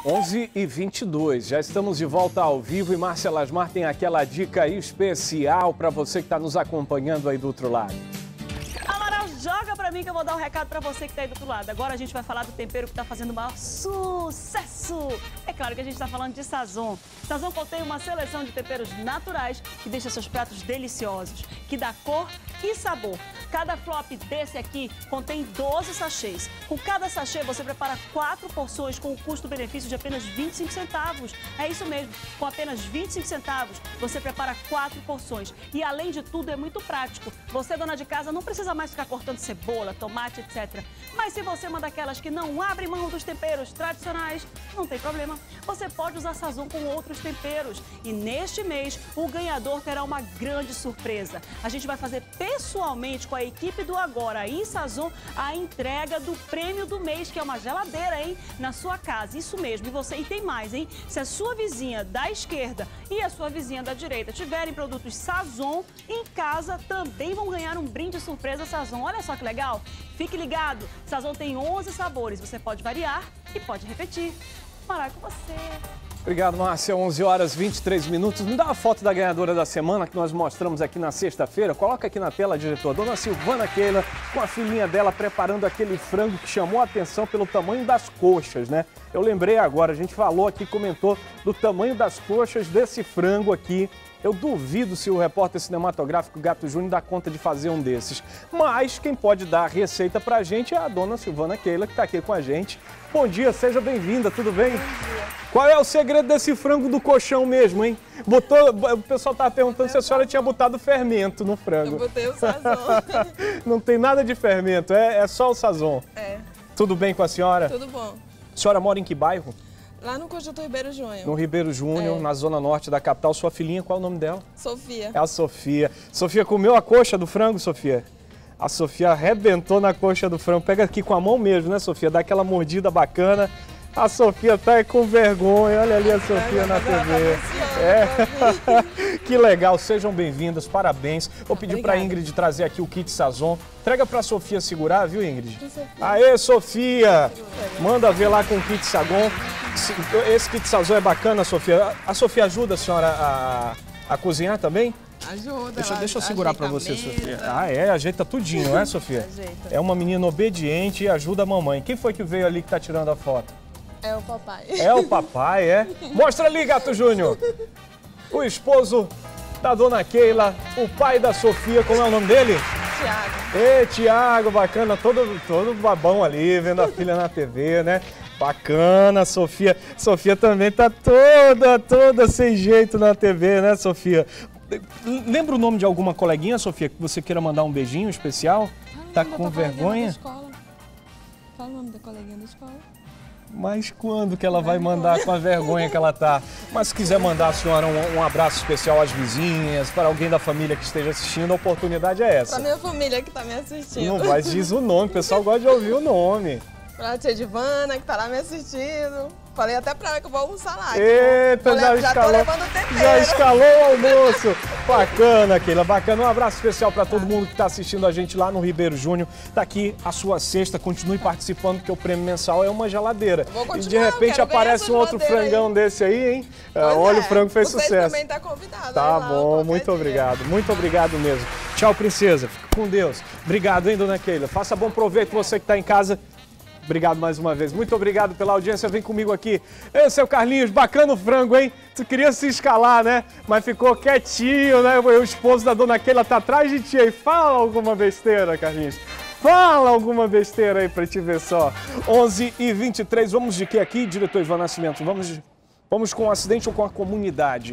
11h22, já estamos de volta ao vivo e Márcia Lasmar tem aquela dica especial para você que está nos acompanhando aí do outro lado. Amaral, joga pra mim que eu vou dar um recado pra você que tá aí do outro lado. Agora a gente vai falar do tempero que tá fazendo o maior sucesso. É claro que a gente tá falando de Sazon. Sazon contém uma seleção de temperos naturais que deixa seus pratos deliciosos, que dá cor e sabor. Cada flop desse aqui contém 12 sachês. Com cada sachê você prepara 4 porções com um custo-benefício de apenas 25 centavos. É isso mesmo, com apenas 25 centavos você prepara 4 porções. E além de tudo é muito prático. Você, dona de casa, não precisa mais ficar cortando cebola, tomate, etc. Mas se você é uma daquelas que não abre mão dos temperos tradicionais, não tem problema. Você pode usar Sazon com outros temperos. E neste mês o ganhador terá uma grande surpresa. A gente vai fazer pessoalmente com a equipe do Agora em Sazon a entrega do prêmio do mês, que é uma geladeira, hein, na sua casa. Isso mesmo. E tem mais, hein? Se a sua vizinha da esquerda e a sua vizinha da direita tiverem produtos Sazon em casa, também vão ganhar um brinde surpresa Sazon. Olha só que legal. Fique ligado. Sazon tem 11 sabores. Você pode variar e pode repetir. Parar com você. Obrigado, Márcia. 11h23. Me dá a foto da ganhadora da semana que nós mostramos aqui na sexta-feira. Coloca aqui na tela, diretor. Dona Silvana Keila, com a filhinha dela, preparando aquele frango que chamou a atenção pelo tamanho das coxas, né? Eu lembrei agora, a gente falou aqui, comentou do tamanho das coxas desse frango aqui. Eu duvido se o repórter cinematográfico Gato Júnior dá conta de fazer um desses. Mas quem pode dar a receita pra gente é a dona Silvana Keila, que tá aqui com a gente. Bom dia, seja bem-vinda, tudo bem? Bom dia. Qual é o segredo desse frango do colchão mesmo, hein? O pessoal tava perguntando se a senhora tinha botado fermento no frango. Eu botei o Sazon. Não tem nada de fermento, é só o Sazon. É. Tudo bem com a senhora? Tudo bom. A senhora mora em que bairro? Lá no Conjunto Ribeiro Júnior. No Ribeiro Júnior, na zona norte da capital. Sua filhinha, qual é o nome dela? Sofia. É a Sofia. Sofia comeu a coxa do frango, Sofia? A Sofia arrebentou na coxa do frango. Pega aqui com a mão mesmo, né, Sofia? Dá aquela mordida bacana. A Sofia tá com vergonha. Olha ali a Sofia na TV. Que legal. Sejam bem-vindas. Parabéns. Vou pedir para a Ingrid trazer aqui o kit Sazon. Entrega para a Sofia segurar, viu, Ingrid? Aê, Sofia! Manda ver lá com o kit Sazon. Esse kit Sazon é bacana, Sofia. A Sofia ajuda a senhora a cozinhar também? Ajuda. Deixa eu segurar para você, Sofia. Ajeita tudinho, não é, Sofia? Ajeita. É uma menina obediente e ajuda a mamãe. Quem foi que veio ali que tá tirando a foto? É o papai. É o papai, é? Mostra ali, Gato Júnior. O esposo da dona Keila, o pai da Sofia, como é o nome dele? Tiago. Ê, Tiago, bacana, todo babão ali, vendo a filha na TV, né? Bacana, Sofia. Sofia também tá toda sem jeito na TV, né, Sofia? Lembra o nome de alguma coleguinha, Sofia, que você queira mandar um beijinho especial? Tá com vergonha? Fala o nome da coleguinha da escola. Mas quando que ela vai mandar com a vergonha que ela tá? Mas se quiser mandar a senhora um abraço especial às vizinhas, para alguém da família que esteja assistindo, a oportunidade é essa. Pra minha família que tá me assistindo. Não vai, diz o nome, o pessoal gosta de ouvir o nome. Pra tia Divana, que tá lá me assistindo. Falei até pra ela que eu vou almoçar lá. Eita, já tô levando o tempero. Já escalou o almoço. Bacana, Keila, bacana. Um abraço especial para todo mundo que está assistindo a gente lá no Ribeiro Júnior. Tá aqui a sua cesta, continue participando, porque o prêmio mensal é uma geladeira. E de repente aparece um outro frangão desse aí, hein? Olha, o frango fez sucesso. Você também tá convidado. Tá bom, muito obrigado. Muito obrigado mesmo. Tchau, princesa. Fica com Deus. Obrigado, hein, dona Keila. Faça bom proveito você que está em casa. Obrigado mais uma vez. Muito obrigado pela audiência. Vem comigo aqui. Ei, seu Carlinhos, bacana o frango, hein? Tu queria se escalar, né? Mas ficou quietinho, né? O esposo da dona Keila tá atrás de ti aí. Fala alguma besteira, Carlinhos. Fala alguma besteira aí pra te ver só. 11h23. Vamos de quê aqui, diretor Ivan Nascimento? Vamos com o acidente ou com a comunidade?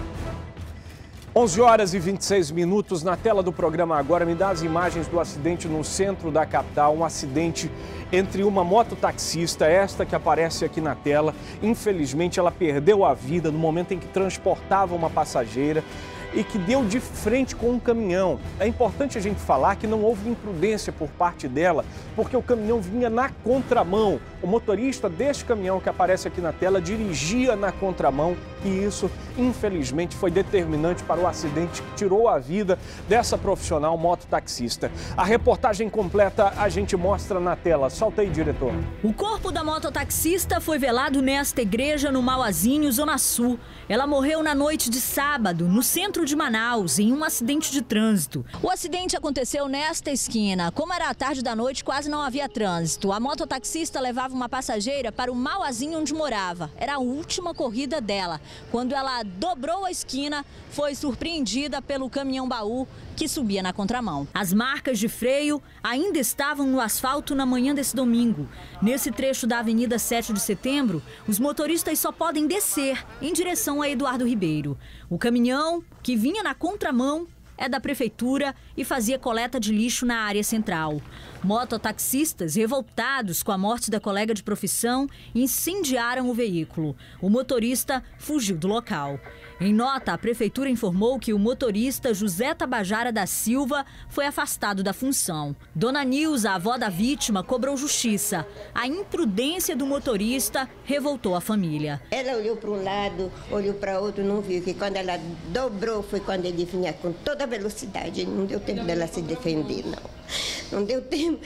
11h26 na tela do programa agora. Me dá as imagens do acidente no centro da capital. Um acidente entre uma mototaxista, esta que aparece aqui na tela. Infelizmente, ela perdeu a vida no momento em que transportava uma passageira e que deu de frente com um caminhão. É importante a gente falar que não houve imprudência por parte dela, porque o caminhão vinha na contramão. O motorista deste caminhão que aparece aqui na tela dirigia na contramão e isso infelizmente, foi determinante para o acidente que tirou a vida dessa profissional mototaxista. A reportagem completa a gente mostra na tela. Solta aí, diretor. O corpo da mototaxista foi velado nesta igreja no Mauazinho, Zona Sul. Ela morreu na noite de sábado, no centro de Manaus, em um acidente de trânsito. O acidente aconteceu nesta esquina. Como era a tarde da noite, quase não havia trânsito. A mototaxista levava uma passageira para o Mauazinho onde morava. Era a última corrida dela. Quando ela dobrou a esquina, foi surpreendida pelo caminhão-baú que subia na contramão. As marcas de freio ainda estavam no asfalto na manhã desse domingo. Nesse trecho da Avenida 7 de Setembro, os motoristas só podem descer em direção a Eduardo Ribeiro. O caminhão, que vinha na contramão, é da prefeitura e fazia coleta de lixo na área central. Mototaxistas, revoltados com a morte da colega de profissão, incendiaram o veículo. O motorista fugiu do local. Em nota, a prefeitura informou que o motorista José Tabajara da Silva foi afastado da função. Dona Nilza, a avó da vítima, cobrou justiça. A imprudência do motorista revoltou a família. Ela olhou para um lado, olhou para outro, não viu que quando ela dobrou foi quando ele vinha com toda a velocidade. Não deu tempo dela se defender, não. Não deu tempo.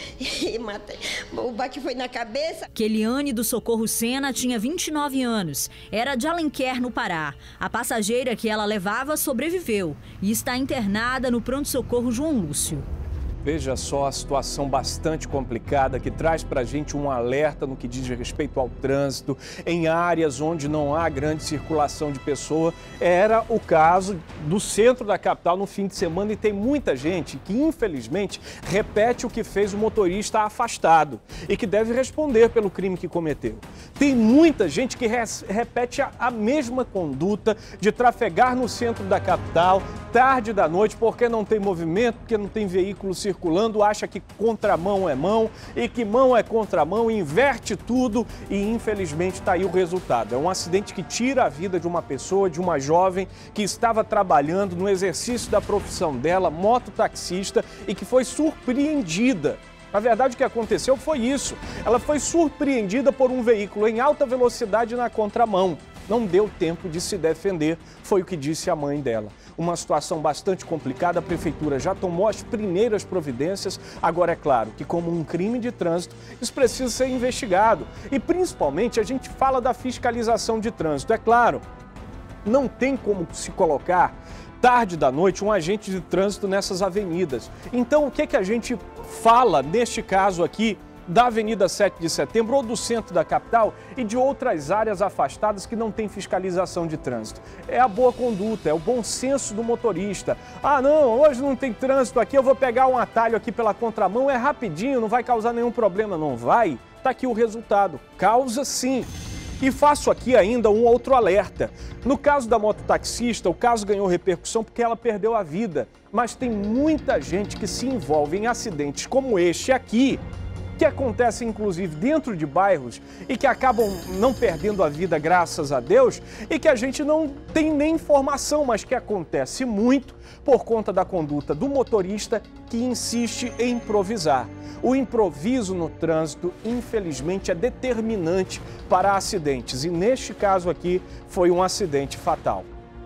O bate foi na cabeça. Keliane do Socorro Sena tinha 29 anos. Era de Alenquer, no Pará. A passageira que ela levava sobreviveu e está internada no pronto-socorro João Lúcio. Veja só a situação bastante complicada que traz para a gente um alerta no que diz respeito ao trânsito em áreas onde não há grande circulação de pessoa. Era o caso do centro da capital no fim de semana e tem muita gente que, infelizmente, repete o que fez o motorista afastado e que deve responder pelo crime que cometeu. Tem muita gente que repete a mesma conduta de trafegar no centro da capital tarde da noite porque não tem movimento, porque não tem veículo circulando, acha que contramão é mão e que mão é contramão, inverte tudo e infelizmente está aí o resultado. É um acidente que tira a vida de uma pessoa, de uma jovem que estava trabalhando no exercício da profissão dela, mototaxista, e que foi surpreendida. Na verdade, o que aconteceu foi isso. Ela foi surpreendida por um veículo em alta velocidade na contramão. Não deu tempo de se defender, foi o que disse a mãe dela. Uma situação bastante complicada, a prefeitura já tomou as primeiras providências. Agora, é claro que como um crime de trânsito, isso precisa ser investigado. E principalmente a gente fala da fiscalização de trânsito. É claro, não tem como se colocar tarde da noite um agente de trânsito nessas avenidas. Então, o que a gente fala neste caso aqui da Avenida 7 de Setembro ou do centro da capital e de outras áreas afastadas que não tem fiscalização de trânsito? É a boa conduta, é o bom senso do motorista. Ah, não, hoje não tem trânsito aqui, eu vou pegar um atalho aqui pela contramão, é rapidinho, não vai causar nenhum problema. Não vai? Tá aqui o resultado. Causa sim. E faço aqui ainda um outro alerta. No caso da mototaxista, o caso ganhou repercussão porque ela perdeu a vida. Mas tem muita gente que se envolve em acidentes como este aqui, que acontecem inclusive dentro de bairros e que acabam não perdendo a vida, graças a Deus, e que a gente não tem nem informação, mas que acontece muito por conta da conduta do motorista que insiste em improvisar. O improviso no trânsito, infelizmente, é determinante para acidentes e neste caso aqui foi um acidente fatal.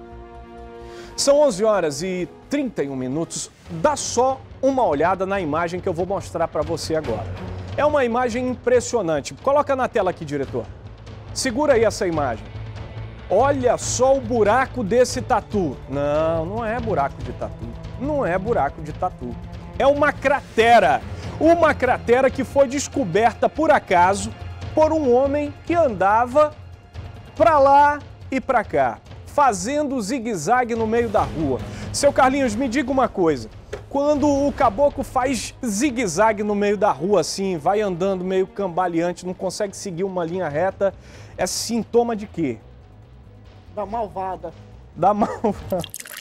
São 11 horas e 31 minutos, dá só uma olhada na imagem que eu vou mostrar para você agora. É uma imagem impressionante. Coloca na tela aqui, diretor. Segura aí essa imagem. Olha só o buraco desse tatu. Não, não é buraco de tatu. Não é buraco de tatu. É uma cratera. Uma cratera que foi descoberta por acaso por um homem que andava para lá e para cá, fazendo zigue-zague no meio da rua. Seu Carlinhos, me diga uma coisa. Quando o caboclo faz zigue-zague no meio da rua assim, vai andando meio cambaleante, não consegue seguir uma linha reta, é sintoma de quê? Da malvada. Da malvada.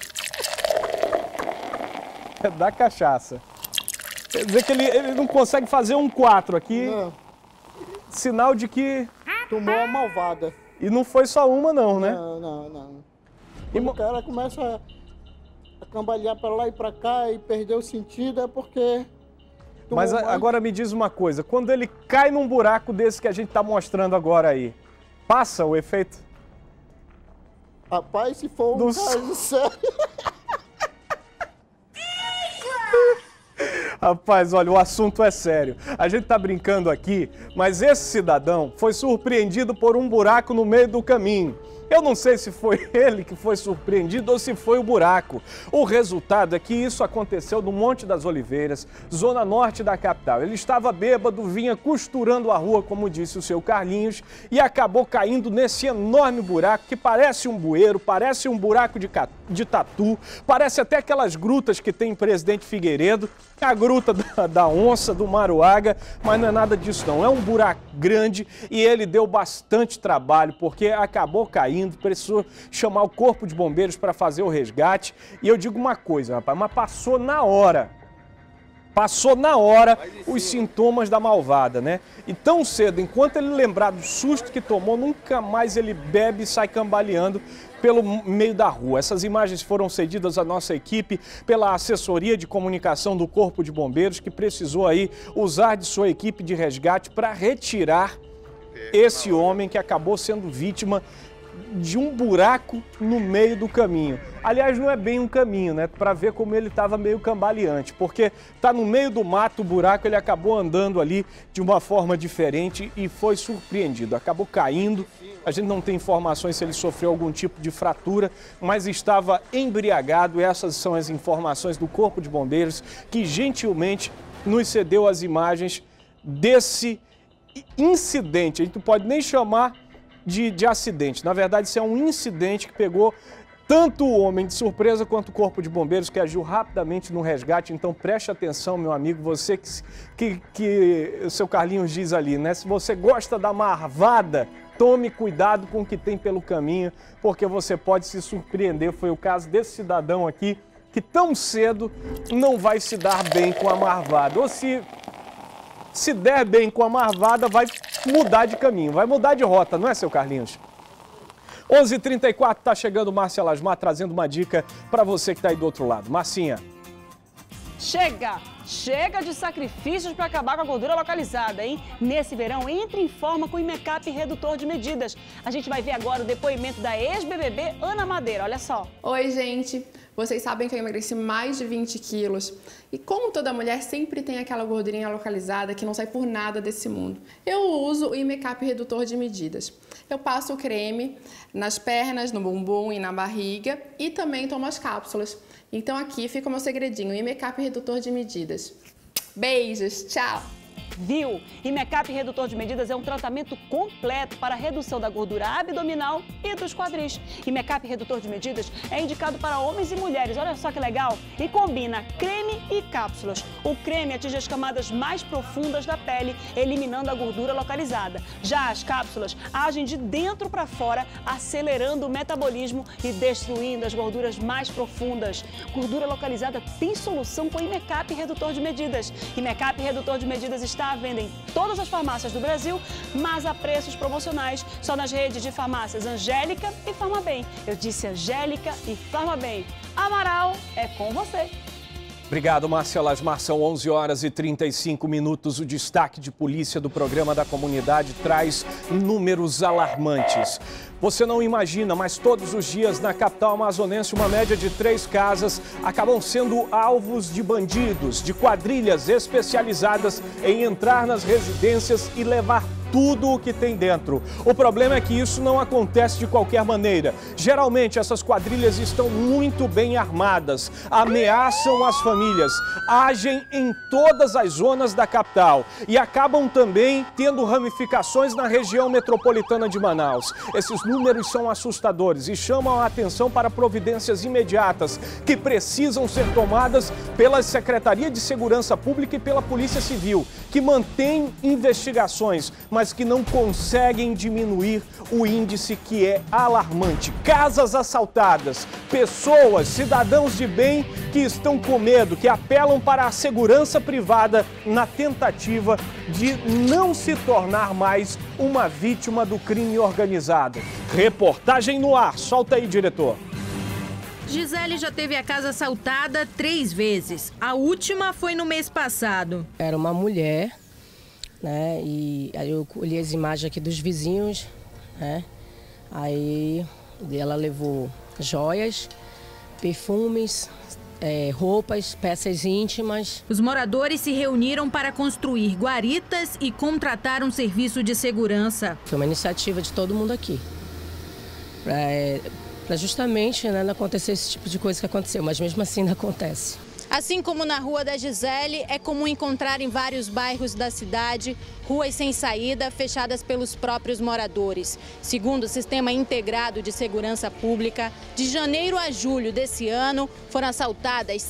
É da cachaça. Quer dizer que ele não consegue fazer um 4 aqui. Não. Sinal de que... Tomou a malvada. E não foi só uma não, né? Não. Quando o cara começa a cambalear para lá e para cá e perder o sentido é porque... Mas agora me diz uma coisa, quando ele cai num buraco desse que a gente está mostrando agora aí, passa o efeito? Rapaz, se for um caso sério... Rapaz, olha, o assunto é sério. A gente tá brincando aqui, mas esse cidadão foi surpreendido por um buraco no meio do caminho. Eu não sei se foi ele que foi surpreendido ou se foi o buraco. O resultado é que isso aconteceu no Monte das Oliveiras, zona norte da capital. Ele estava bêbado, vinha costurando a rua, como disse o seu Carlinhos, e acabou caindo nesse enorme buraco que parece um bueiro, parece um buraco de tatu, parece até aquelas grutas que tem em Presidente Figueiredo, a gruta da onça, do maruaga, mas não é nada disso não. É um buraco grande e ele deu bastante trabalho porque acabou caindo, precisou chamar o corpo de bombeiros para fazer o resgate. E eu digo uma coisa, rapaz, mas passou na hora os sintomas da malvada, né? E tão cedo, enquanto ele lembrar do susto que tomou, nunca mais ele bebe e sai cambaleando pelo meio da rua. Essas imagens foram cedidas à nossa equipe pela assessoria de comunicação do Corpo de Bombeiros, que precisou aí usar de sua equipe de resgate para retirar esse homem que acabou sendo vítima de um buraco no meio do caminho. Aliás, não é bem um caminho, né? Para ver como ele estava meio cambaleante, porque tá no meio do mato o buraco, ele acabou andando ali de uma forma diferente e foi surpreendido. Acabou caindo. A gente não tem informações se ele sofreu algum tipo de fratura, mas estava embriagado. Essas são as informações do Corpo de Bombeiros, que gentilmente nos cedeu as imagens desse incidente. A gente não pode nem chamar de acidente. Na verdade, isso é um incidente que pegou tanto o homem de surpresa quanto o Corpo de Bombeiros, que agiu rapidamente no resgate. Então preste atenção, meu amigo, você que o seu Carlinhos diz ali, né? Se você gosta da marvada, tome cuidado com o que tem pelo caminho, porque você pode se surpreender. Foi o caso desse cidadão aqui, que tão cedo não vai se dar bem com a marvada. Ou se der bem com a marvada, vai mudar de caminho, vai mudar de rota, não é, seu Carlinhos? 11h34, tá chegando Márcia Lasmar trazendo uma dica para você que está aí do outro lado. Marcinha. Chega de sacrifícios para acabar com a gordura localizada, hein? Nesse verão, entre em forma com o Imecap redutor de medidas. A gente vai ver agora o depoimento da ex-BBB Ana Madeira, olha só. Oi, gente. Vocês sabem que eu emagreci mais de 20 quilos. E como toda mulher, sempre tem aquela gordurinha localizada que não sai por nada desse mundo. Eu uso o Imecap redutor de medidas. Eu passo o creme nas pernas, no bumbum e na barriga e também tomo as cápsulas. Então aqui fica o meu segredinho, Imecap redutor de medidas. Beijos, tchau! Viu? Imecap redutor de medidas é um tratamento completo para a redução da gordura abdominal e dos quadris. Imecap redutor de medidas é indicado para homens e mulheres, olha só que legal, e combina creme e cápsulas. O creme atinge as camadas mais profundas da pele, eliminando a gordura localizada. Já as cápsulas agem de dentro para fora, acelerando o metabolismo e destruindo as gorduras mais profundas. Gordura localizada tem solução com Imecap redutor de medidas. Imecap redutor de medidas está à venda em todas as farmácias do Brasil, mas a preços promocionais só nas redes de farmácias Angélica e Farmabem. Eu disse Angélica e Farmabem. Amaral, é com você. Obrigado, Márcia Lasmar. São 11h35. O destaque de polícia do programa da comunidade traz números alarmantes. Você não imagina, mas todos os dias na capital amazonense, uma média de 3 casas acabam sendo alvos de bandidos, de quadrilhas especializadas em entrar nas residências e levar tudo o que tem dentro. O problema é que isso não acontece de qualquer maneira. Geralmente, essas quadrilhas estão muito bem armadas, ameaçam as famílias, agem em todas as zonas da capital e acabam também tendo ramificações na região metropolitana de Manaus. Esses números são assustadores e chamam a atenção para providências imediatas que precisam ser tomadas pela Secretaria de Segurança Pública e pela Polícia Civil, que mantém investigações, mas que não conseguem diminuir o índice que é alarmante. Casas assaltadas, pessoas, cidadãos de bem que estão com medo, que apelam para a segurança privada na tentativa de não se tornar mais uma vítima do crime organizado. Reportagem no ar. Solta aí, diretor. Gisele já teve a casa assaltada 3 vezes. A última foi no mês passado. Era uma mulher, né? E aí eu colhi as imagens aqui dos vizinhos, né? Aí Ela levou joias, perfumes, roupas, peças íntimas. Os moradores se reuniram para construir guaritas e contratar um serviço de segurança. Foi uma iniciativa de todo mundo aqui, para justamente não acontecer esse tipo de coisa que aconteceu, mas mesmo assim não acontece. Assim como na Rua da Gisele, é comum encontrar em vários bairros da cidade ruas sem saída, fechadas pelos próprios moradores. Segundo o Sistema Integrado de Segurança Pública, de janeiro a julho desse ano, foram assaltadas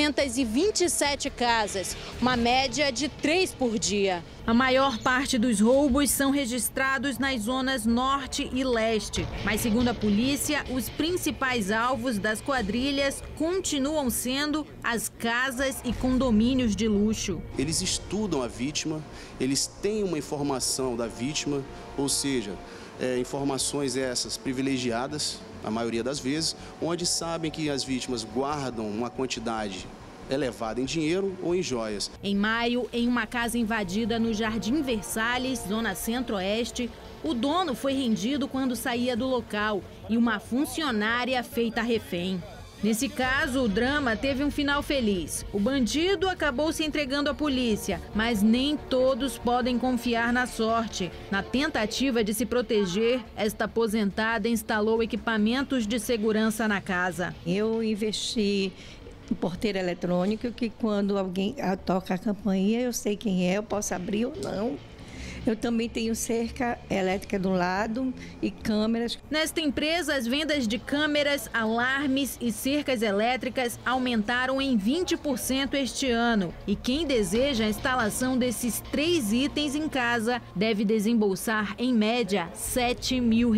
627 casas, uma média de 3 por dia. A maior parte dos roubos são registrados nas zonas norte e leste. Mas, segundo a polícia, os principais alvos das quadrilhas continuam sendo as casas e condomínios de luxo. Eles estudam a vítima, eles têm uma informação da vítima, ou seja, informações essas privilegiadas, a maioria das vezes, onde sabem que as vítimas guardam uma quantidade elevada em dinheiro ou em joias. Em maio, em uma casa invadida no Jardim Versalhes, zona centro-oeste, o dono foi rendido quando saía do local e uma funcionária feita refém. Nesse caso, o drama teve um final feliz. O bandido acabou se entregando à polícia, mas nem todos podem confiar na sorte. Na tentativa de se proteger, esta aposentada instalou equipamentos de segurança na casa. Eu investi um porteiro eletrônico que quando alguém toca a campainha, eu sei quem é, eu posso abrir ou não. Eu também tenho cerca elétrica do lado e câmeras. Nesta empresa, as vendas de câmeras, alarmes e cercas elétricas aumentaram em 20% este ano. E quem deseja a instalação desses 3 itens em casa deve desembolsar, em média, R$7 mil.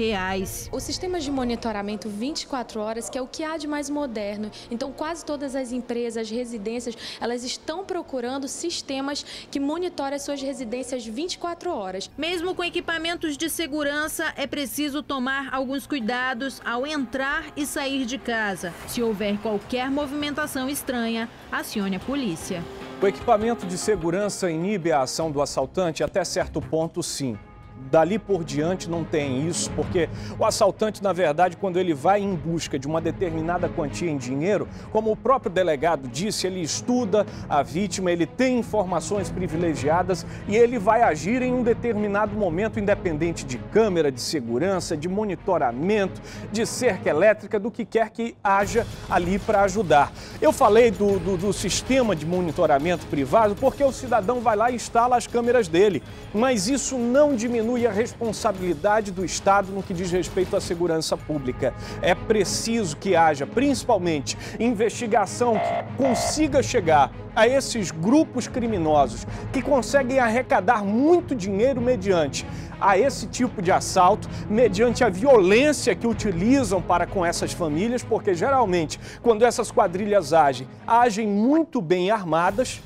O sistema de monitoramento 24 horas, que é o que há de mais moderno. Então, quase todas as empresas, residências, elas estão procurando sistemas que monitorem as suas residências 24 horas. Mesmo com equipamentos de segurança, é preciso tomar alguns cuidados ao entrar e sair de casa. Se houver qualquer movimentação estranha, acione a polícia. O equipamento de segurança inibe a ação do assaltante até certo ponto, sim. Dali por diante não tem isso, porque o assaltante, na verdade, quando ele vai em busca de uma determinada quantia em dinheiro, como o próprio delegado disse, ele estuda a vítima, ele tem informações privilegiadas e ele vai agir em um determinado momento, independente de câmera de segurança, de monitoramento, de cerca elétrica, do que quer que haja ali para ajudar. Eu falei do sistema de monitoramento privado porque o cidadão vai lá e instala as câmeras dele, mas isso não diminui a responsabilidade do Estado no que diz respeito à segurança pública. É preciso que haja, principalmente, investigação que consiga chegar a esses grupos criminosos que conseguem arrecadar muito dinheiro mediante a esse tipo de assalto, mediante a violência que utilizam para com essas famílias, porque geralmente, quando essas quadrilhas agem muito bem armadas.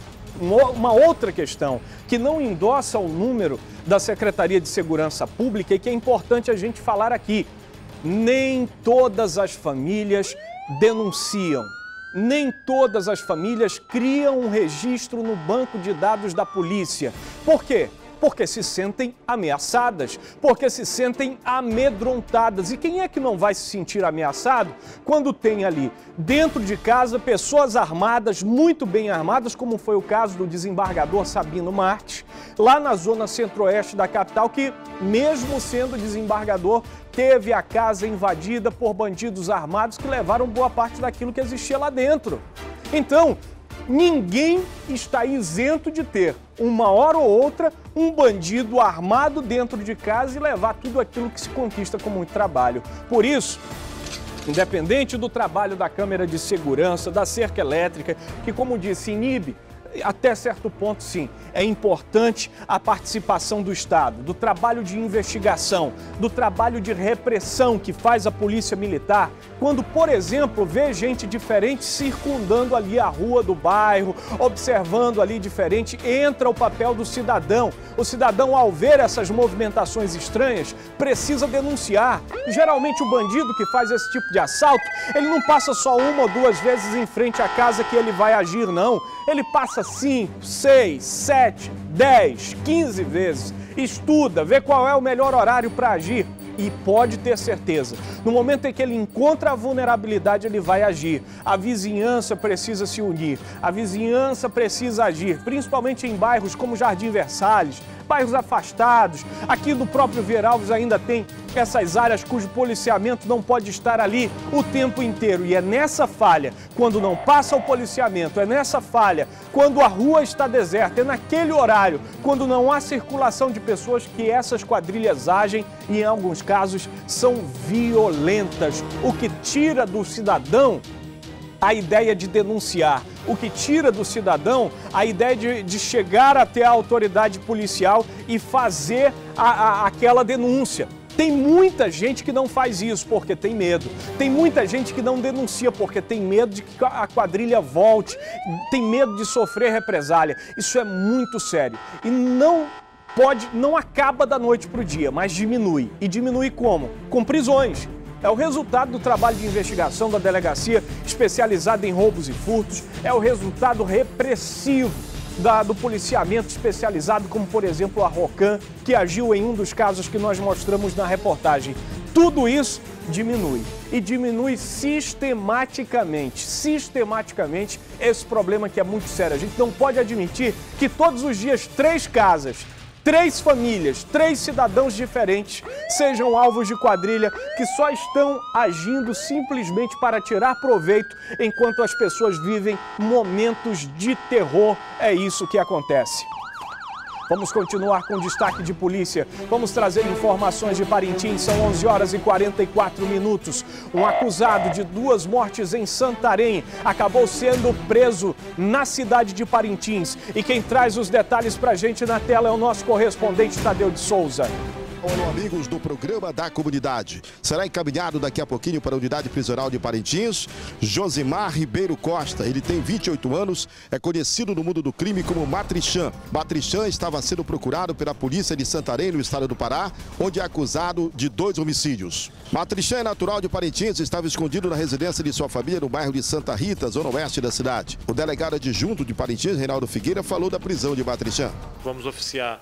Uma outra questão que não endossa o número da Secretaria de Segurança Pública e que é importante a gente falar aqui: nem todas as famílias denunciam, nem todas as famílias criam um registro no banco de dados da polícia. Por quê? Porque se sentem ameaçadas, porque se sentem amedrontadas. E quem é que não vai se sentir ameaçado quando tem ali, dentro de casa, pessoas armadas, muito bem armadas, como foi o caso do desembargador Sabino Marques, lá na zona centro-oeste da capital, que, mesmo sendo desembargador, teve a casa invadida por bandidos armados que levaram boa parte daquilo que existia lá dentro. Então, ninguém está isento de ter, uma hora ou outra, um bandido armado dentro de casa e levar tudo aquilo que se conquista com muito trabalho. Por isso, independente do trabalho da câmera de segurança, da cerca elétrica, que, como disse, inibe, até certo ponto, sim, é importante a participação do Estado, do trabalho de investigação, do trabalho de repressão que faz a Polícia Militar, quando, por exemplo, vê gente diferente circundando ali a rua do bairro, observando ali diferente, entra o papel do cidadão. O cidadão, ao ver essas movimentações estranhas, precisa denunciar. Geralmente o bandido que faz esse tipo de assalto, ele não passa só 1 ou 2 vezes em frente à casa que ele vai agir, não. Ele passa 5, 6, 7, 10, 15 vezes, estuda, vê qual é o melhor horário para agir E pode ter certeza, no momento em que ele encontra a vulnerabilidade, ele vai agir. A vizinhança precisa se unir, a vizinhança precisa agir, principalmente em bairros como Jardim Versalhes, bairros afastados. Aqui no próprio Veralves ainda tem essas áreas cujo policiamento não pode estar ali o tempo inteiro. E é nessa falha, quando não passa o policiamento, é nessa falha, quando a rua está deserta, é naquele horário, quando não há circulação de pessoas, que essas quadrilhas agem e, em alguns casos, são violentas. O que tira do cidadão a ideia de denunciar, o que tira do cidadão a ideia de chegar até a autoridade policial e fazer aquela denúncia. Tem muita gente que não faz isso porque tem medo. Tem muita gente que não denuncia porque tem medo de que a quadrilha volte, tem medo de sofrer represália. Isso é muito sério e não acaba da noite para o dia, mas diminui. E diminui como? Com prisões. É o resultado do trabalho de investigação da delegacia especializada em roubos e furtos, é o resultado repressivo do policiamento especializado, como por exemplo a Rocan, que agiu em um dos casos que nós mostramos na reportagem. Tudo isso diminui e diminui sistematicamente esse problema que é muito sério. A gente não pode admitir que todos os dias 3 casas, 3 famílias, 3 cidadãos diferentes sejam alvos de quadrilha que só estão agindo simplesmente para tirar proveito enquanto as pessoas vivem momentos de terror. É isso que acontece. Vamos continuar com destaque de polícia. Vamos trazer informações de Parintins. São 11 horas e 44 minutos. Um acusado de 2 mortes em Santarém acabou sendo preso na cidade de Parintins. E quem traz os detalhes pra gente na tela é o nosso correspondente Tadeu de Souza. Olá, amigos do programa da comunidade. Será encaminhado daqui a pouquinho para a unidade prisional de Parintins, Josimar Ribeiro Costa. Ele tem 28 anos, é conhecido no mundo do crime como Matrichan. Matrichan estava sendo procurado pela polícia de Santarém, no estado do Pará, onde é acusado de 2 homicídios. Matrichan é natural de Parintins e estava escondido na residência de sua família no bairro de Santa Rita, zona oeste da cidade. O delegado adjunto de Parintins, Reinaldo Figueira, falou da prisão de Matrichan. Vamos oficiar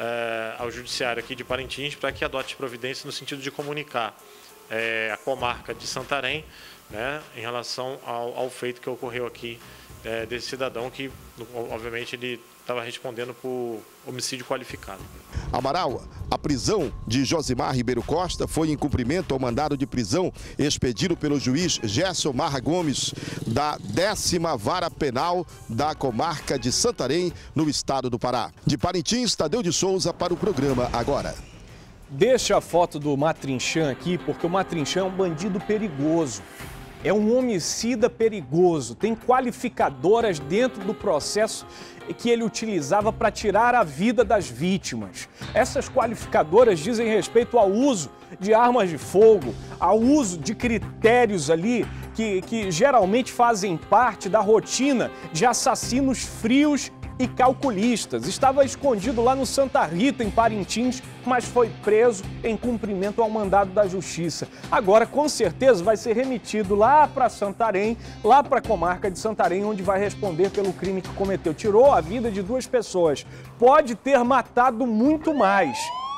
ao Judiciário aqui de Parintins para que adote providência no sentido de comunicar a comarca de Santarém, né, em relação ao feito que ocorreu aqui desse cidadão que, obviamente, ele estava respondendo por homicídio qualificado. Amaral, a prisão de Josimar Ribeiro Costa foi em cumprimento ao mandado de prisão expedido pelo juiz Gerson Marra Gomes, da 10ª Vara Penal da comarca de Santarém, no estado do Pará. De Parintins, Tadeu de Souza para o programa Agora. Deixa a foto do Matrichan aqui, porque o Matrichan é um bandido perigoso. É um homicida perigoso, tem qualificadoras dentro do processo que ele utilizava para tirar a vida das vítimas. Essas qualificadoras dizem respeito ao uso de armas de fogo, ao uso de critérios ali que geralmente fazem parte da rotina de assassinos frios e calculistas. Estava escondido lá no Santa Rita, em Parintins, mas foi preso em cumprimento ao mandado da Justiça. Agora, com certeza, vai ser remetido lá para Santarém, lá para a comarca de Santarém, onde vai responder pelo crime que cometeu. Tirou a vida de 2 pessoas. Pode ter matado muito mais.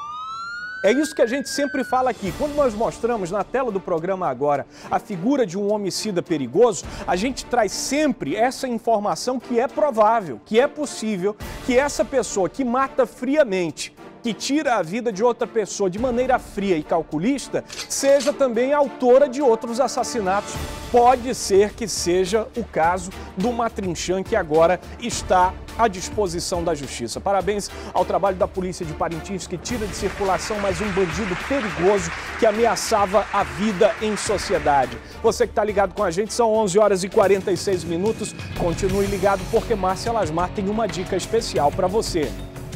É isso que a gente sempre fala aqui. Quando nós mostramos na tela do programa Agora a figura de um homicida perigoso, a gente traz sempre essa informação que é provável, que é possível, que essa pessoa que mata friamente, que tira a vida de outra pessoa de maneira fria e calculista, seja também autora de outros assassinatos. Pode ser que seja o caso do Matrichan, que agora está à disposição da Justiça. Parabéns ao trabalho da Polícia de Parintins, que tira de circulação mais um bandido perigoso que ameaçava a vida em sociedade. Você que está ligado com a gente, são 11 horas e 46 minutos. Continue ligado, porque Márcia Lasmar tem uma dica especial para você.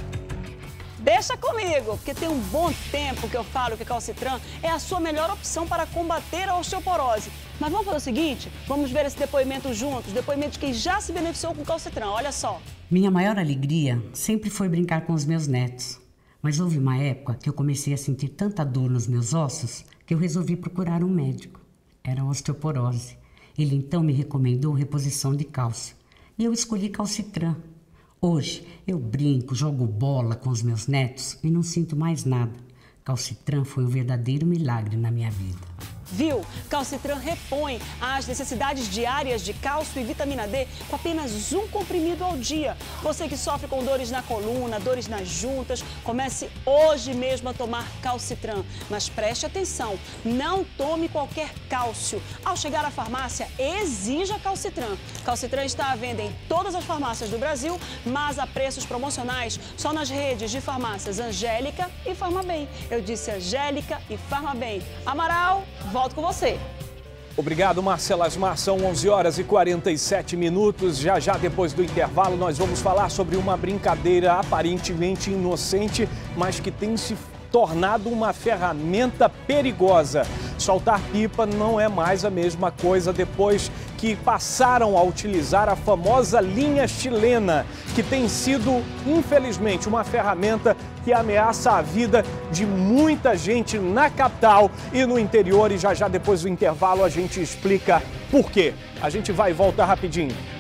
Deixa comigo, porque tem um bom tempo que eu falo que Calcitran é a sua melhor opção para combater a osteoporose. Mas vamos fazer o seguinte, vamos ver esse depoimento juntos, depoimento de quem já se beneficiou com Calcitran, olha só. Minha maior alegria sempre foi brincar com os meus netos. Mas houve uma época que eu comecei a sentir tanta dor nos meus ossos que eu resolvi procurar um médico. Era a osteoporose. Ele então me recomendou reposição de cálcio. E eu escolhi Calcitran. Hoje eu brinco, jogo bola com os meus netos e não sinto mais nada. Calcitran foi um verdadeiro milagre na minha vida. Viu? Calcitran repõe as necessidades diárias de cálcio e vitamina D com apenas um comprimido ao dia. Você que sofre com dores na coluna, dores nas juntas, comece hoje mesmo a tomar Calcitran. Mas preste atenção, não tome qualquer cálcio. Ao chegar à farmácia, exija Calcitran. Calcitran está à venda em todas as farmácias do Brasil, mas a preços promocionais só nas redes de farmácias Angélica e Farmabem. Eu disse Angélica e Farmabem. Amaral, volto com você. Obrigado, Marcela Asmar. São 11h47. Já depois do intervalo, nós vamos falar sobre uma brincadeira aparentemente inocente, mas que tem se tornado uma ferramenta perigosa. Soltar pipa não é mais a mesma coisa depois que passaram a utilizar a famosa linha chilena, que tem sido, infelizmente, uma ferramenta que ameaça a vida de muita gente na capital e no interior. E já depois do intervalo a gente explica por quê. A gente vai e volta rapidinho.